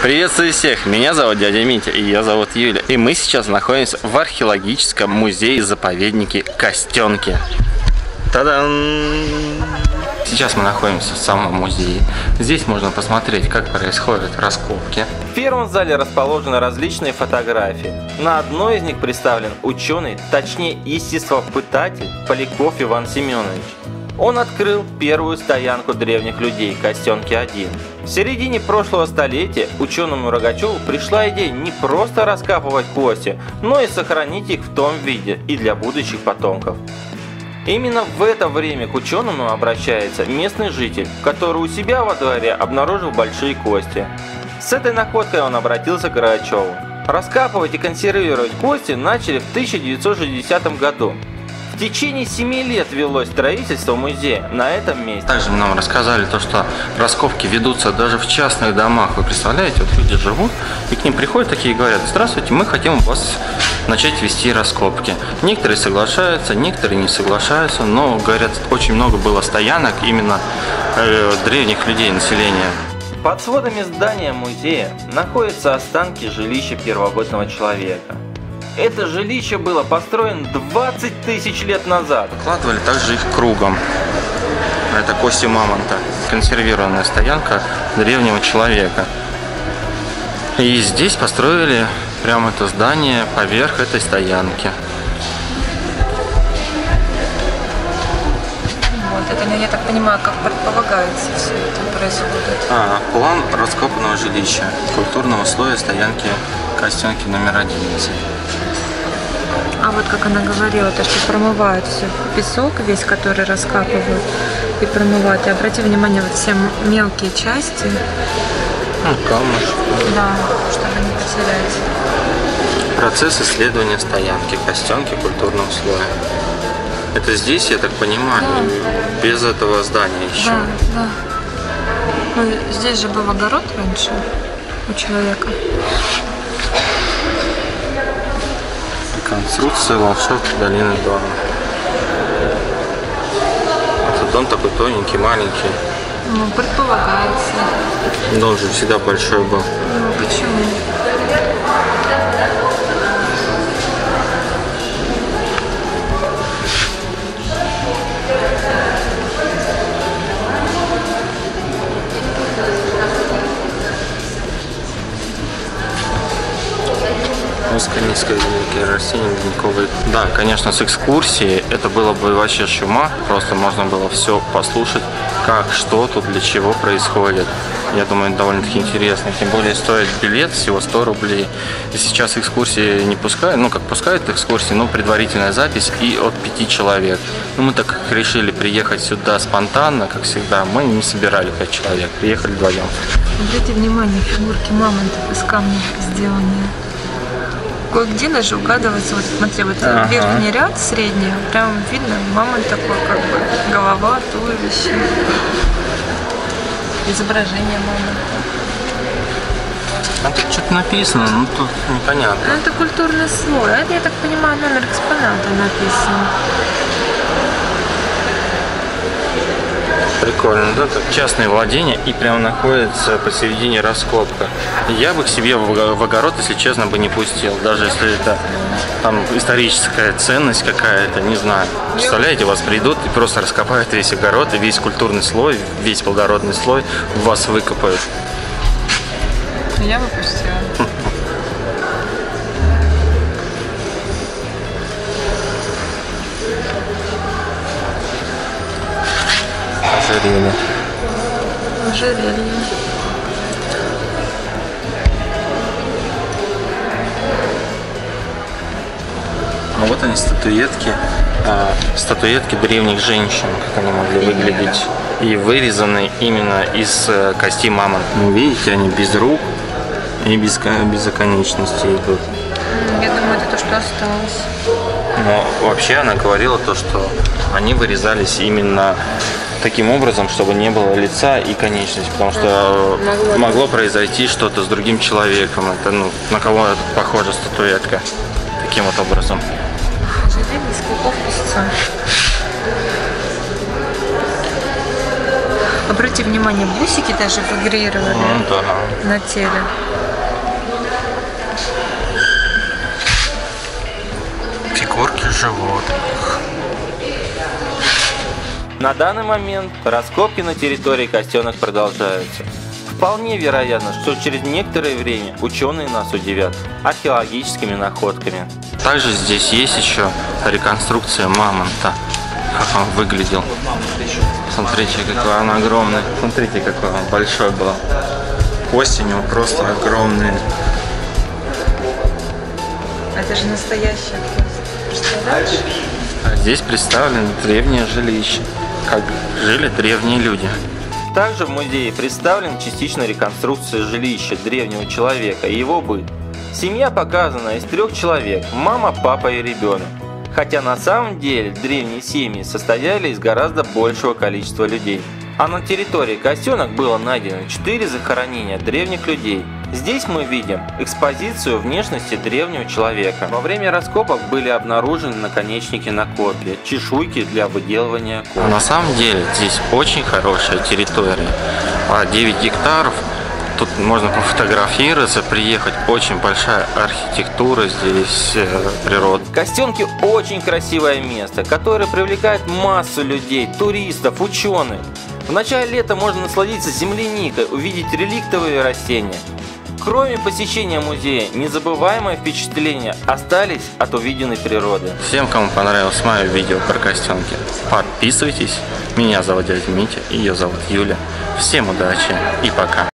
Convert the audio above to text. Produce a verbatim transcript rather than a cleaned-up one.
Приветствую всех, меня зовут дядя Митя и я зовут Юля. И мы сейчас находимся в археологическом музее-заповеднике Костенки. Та-дам! Сейчас мы находимся в самом музее. Здесь можно посмотреть, как происходят раскопки. В первом зале расположены различные фотографии. На одной из них представлен ученый, точнее естествопытатель Поляков Иван Семенович. Он открыл первую стоянку древних людей Костенки один. В середине прошлого столетия ученому Рогачеву пришла идея не просто раскапывать кости, но и сохранить их в том виде и для будущих потомков. Именно в это время к ученому обращается местный житель, который у себя во дворе обнаружил большие кости. С этой находкой он обратился к Рогачеву. Раскапывать и консервировать кости начали в тысяча девятьсот шестидесятом году. В течение семи лет велось строительство музея на этом месте. Также нам рассказали то, что раскопки ведутся даже в частных домах. Вы представляете, вот люди живут, и к ним приходят такие и говорят: здравствуйте, мы хотим у вас начать вести раскопки. Некоторые соглашаются, некоторые не соглашаются, но, говорят, очень много было стоянок именно э, древних людей, населения. Под сводами здания музея находятся останки жилища первобытного человека. Это жилище было построено двадцать тысяч лет назад. Выкладывали также их кругом. Это кости мамонта. Консервированная стоянка древнего человека. И здесь построили прямо это здание поверх этой стоянки. Вот, это, я так понимаю, как предполагается все это происходит. А, план раскопанного жилища культурного слоя стоянки Костенки номер одиннадцать. А вот как она говорила, то, что промывают все песок весь, который раскапывают, и промывают. И обрати внимание, вот все мелкие части. Ну, камушки. Да, чтобы не потерять. Процесс исследования стоянки Костенки культурного слоя. Это здесь, я так понимаю, да. Без этого здания еще. Да, да. Ну, здесь же был огород раньше у человека. Конструкция ландшафта долины Дона. Этот дом такой тоненький, маленький. Ну, предполагается. Дом же всегда большой был. Ну, почему? Низкое растение ледниковые. Да, конечно, с экскурсией это было бы вообще чума. Просто можно было все послушать, как, что тут, для чего происходит. Я думаю, это довольно-таки интересно. Тем более стоит билет всего сто рублей. И сейчас экскурсии не пускают, ну как пускают экскурсии, но предварительная запись и от пяти человек. Ну мы так как решили приехать сюда спонтанно, как всегда, мы не собирали пять человек, приехали вдвоем. Обратите внимание, фигурки мамонтов из камня сделанные. Кое-где даже угадывается, вот смотри, вот ага. Верхний ряд, средний, прям видно, мамонт такой, как бы, голова, туловище, изображение мамонта. А тут что-то написано, ну тут непонятно. Ну это культурный слой, а это, я так понимаю, номер экспоната написан. Прикольно, да? Так частное владение и прямо находится посередине раскопка. Я бы к себе в огород, если честно, бы не пустил, даже если это там историческая ценность какая-то, не знаю. Представляете, вас придут и просто раскопают весь огород и весь культурный слой, весь плодородный слой вас выкопают. Я бы пустила. Ожерелье. Ожерелье. А вот они, статуэтки. А, статуэтки древних женщин, как они могли выглядеть. И вырезаны именно из кости мамонта. Ну, видите, они без рук и без, без оконечностей идут. Я думаю, это то, что осталось. Но вообще она говорила то, что они вырезались именно таким образом, чтобы не было лица и конечности, потому что могло, могло произойти что-то с другим человеком. Это, ну, на кого это похожа статуэтка таким вот образом. Ожерелье из клыков песца. Обратите внимание, бусики даже фигурировали Ну, да. на теле. Фигурки животных. На данный момент раскопки на территории Костенок продолжаются. Вполне вероятно, что через некоторое время ученые нас удивят археологическими находками. Также здесь есть еще реконструкция мамонта. Как он выглядел. Смотрите, какой он огромный. Смотрите, какой он большой был. Кости у него просто огромные. Это же настоящая кость. Представляешь? А здесь представлено древнее жилище. Как жили древние люди. Также в музее представлена частичная реконструкция жилища древнего человека и его быт. Семья показана из трех человек – мама, папа и ребенок. Хотя на самом деле древние семьи состояли из гораздо большего количества людей. А на территории Костенок было найдено четыре захоронения древних людей. Здесь мы видим экспозицию внешности древнего человека. Во время раскопок были обнаружены наконечники на копья, чешуйки для выделывания А кожи. на самом деле здесь очень хорошая территория. А девять гектаров. Тут можно пофотографироваться, приехать. Очень большая архитектура здесь, э, природа. Костенки очень красивое место, которое привлекает массу людей, туристов, ученых. В начале лета можно насладиться земляникой, увидеть реликтовые растения. Кроме посещения музея, незабываемые впечатления остались от увиденной природы. Всем, кому понравилось мое видео про Костенки, подписывайтесь. Меня зовут дядя Митя, ее зовут Юля. Всем удачи и пока.